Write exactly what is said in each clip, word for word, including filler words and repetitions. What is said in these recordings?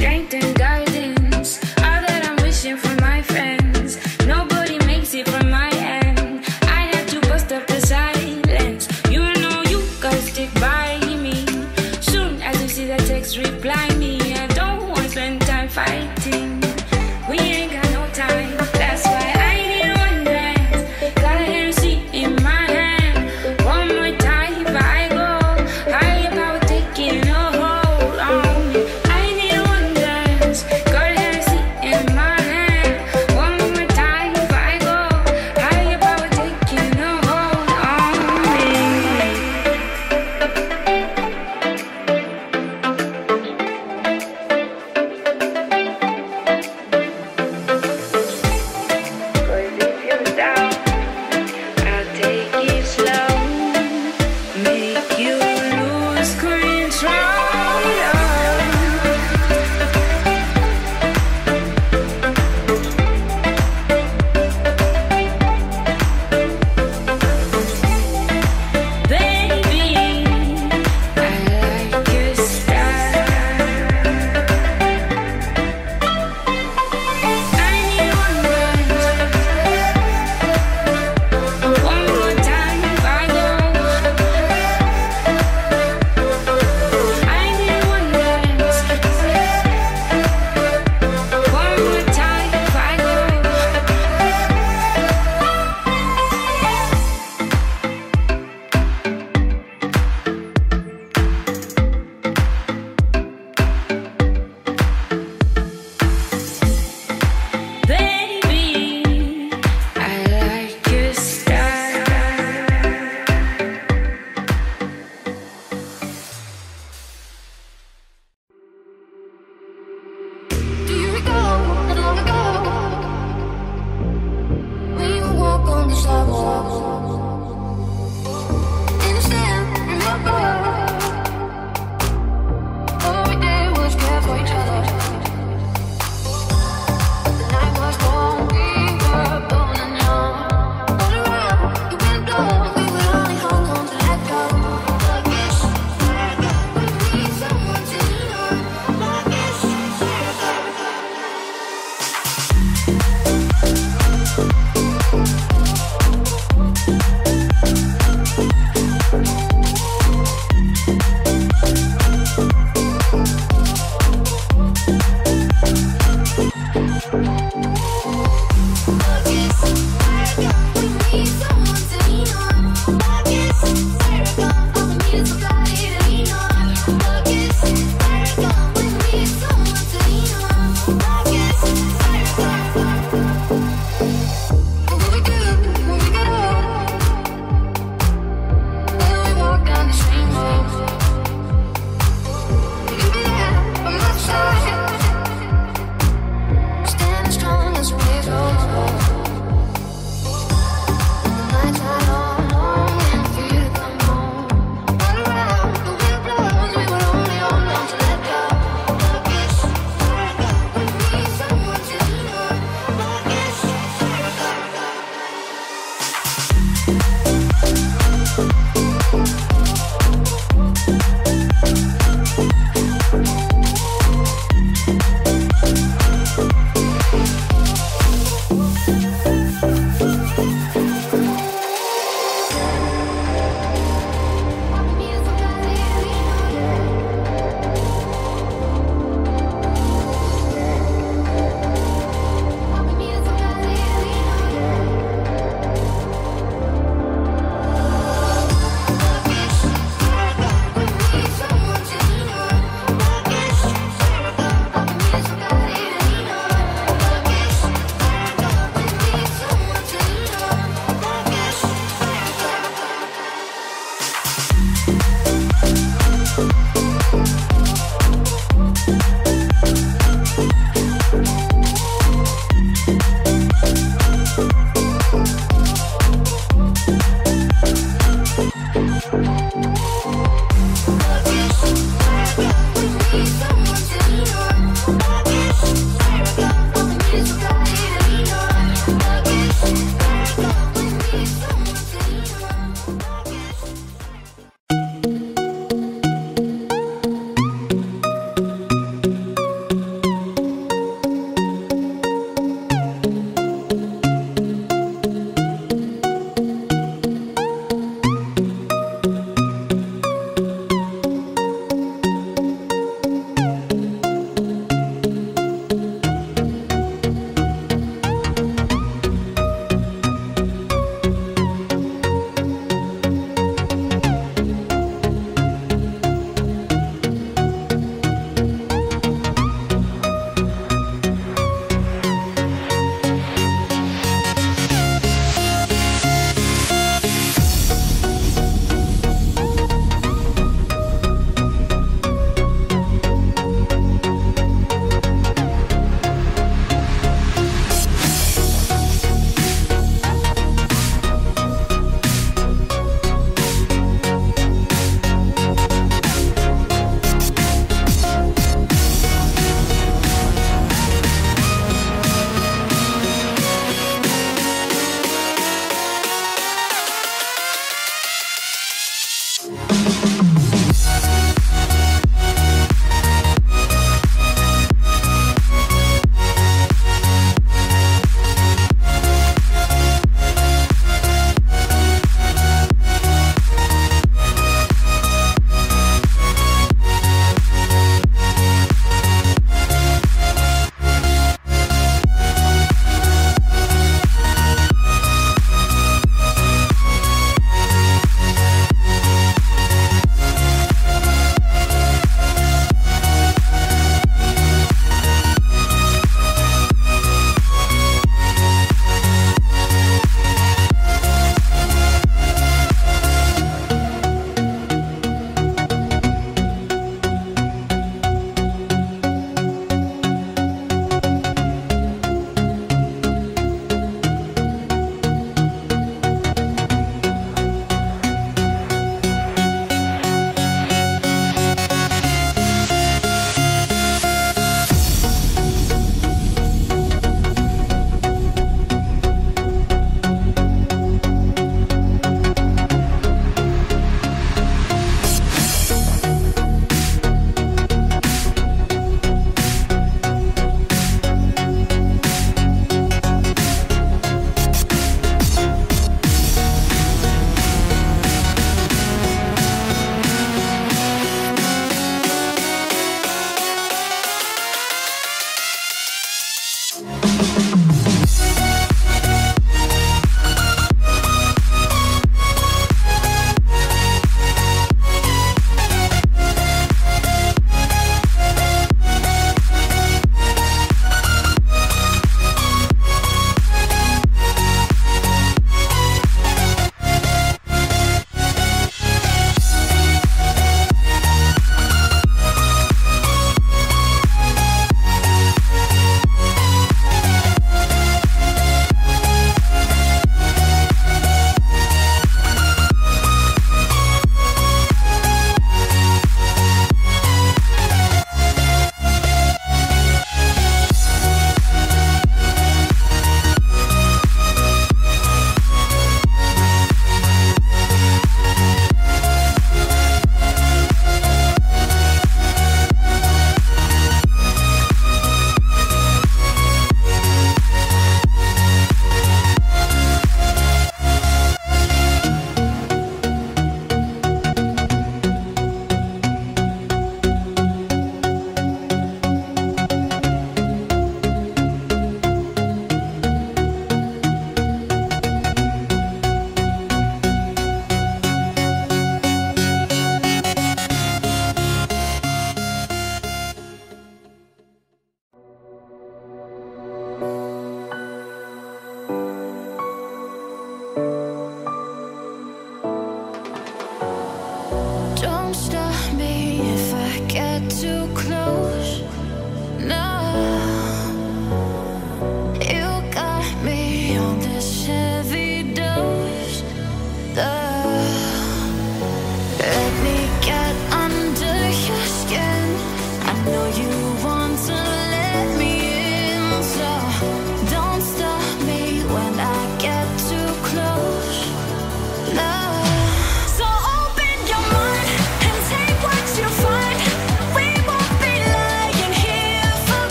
strength and guidance. All that I'm wishing for my friends. Nobody makes it from my end. I had to bust up the silence. You know you gotta stick by me. Soon as you see that text, reply me. I don't want to spend time fighting. We ain't got no time. That's why I need one dance. Got a Hennessy in my hand. One more time before I go. Higher power taking a hold on me. I need one dance.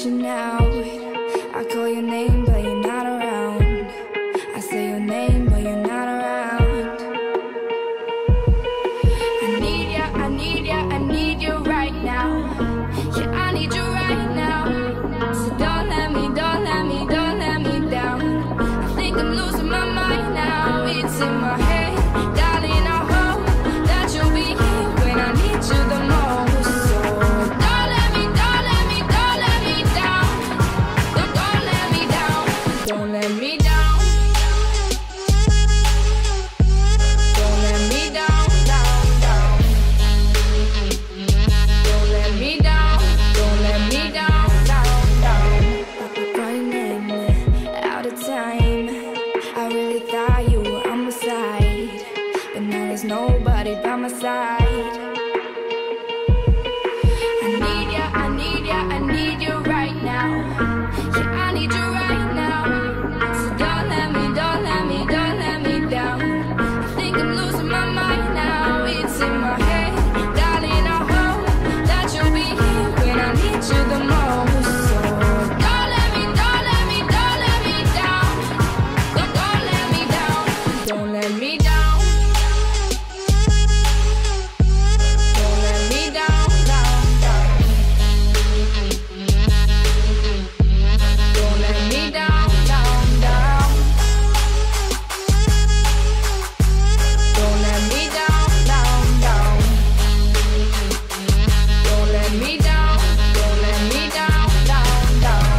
miss you now. I call your name, but you're not around. I say your name, but you're not around. I need ya, I need ya, I need you right now. Yeah, I need you right now. So don't let me, don't let me, don't let me down. I think I'm losing my mind now. It's in my head, darling, I hope that you'll be here when I need you the most. So don't let me, don't let me, don't let me down. Don't, don't let me down. Don't let me down. Don't let me down, down, down. Don't let me down. Don't let me down, down, down. Running out of time. I really thought you were on my side, but now there's nobody by my side. I need ya, I need ya, I need you right now. Yeah, I need you right now. So don't let me, don't let me, don't let me down. I think I'm losing my mind now. It's in my head, darling, I hope that you'll be here when I need you the most. So don't let me, don't let me, don't let me down. Don't, don't let me down. Don't let me down. Don't let me down, down, down. Don't let me down, down, down. Don't let me down, down, down. Don't let me down, don't let me down, down, down.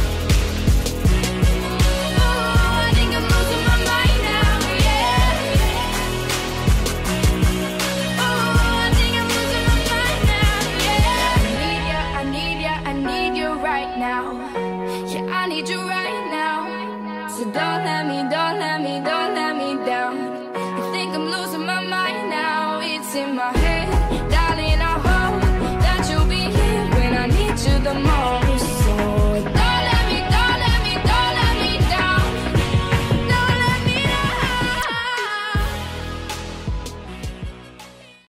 Oh, I think I'm losing my mind now, yeah. Oh, I think I'm losing my mind now, yeah. I need ya, I need ya, I need you right now. Yeah, I need you right now. So don't let me, don't let me, don't let me down. I think I'm losing my mind now. It's in my head.